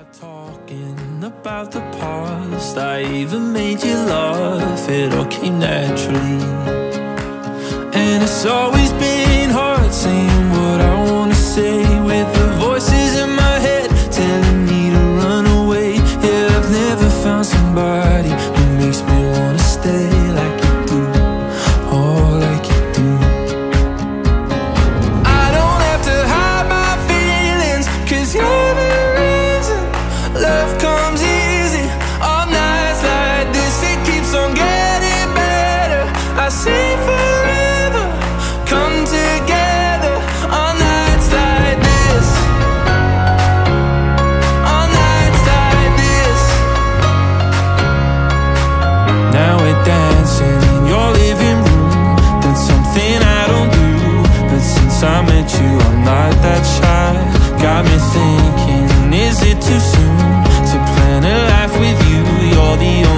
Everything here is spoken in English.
Talking about the past, I even made you laugh. It all came naturally, and it's always been hard saying what I wanna say, with the voices in my head telling me to run away. Yeah, I've never found somebody who makes me wanna stay like you do, oh, like you do. I don't have to hide my feelings, 'cause you're the reason love comes easy. On nights like this, it keeps on getting better. I say forever come together. On nights like this, on nights like this. Now we're dancing in your living room. That's something I don't do, but since I met you I'm not that shy. Got me thinking, is it too soon to plan a life with you? You're the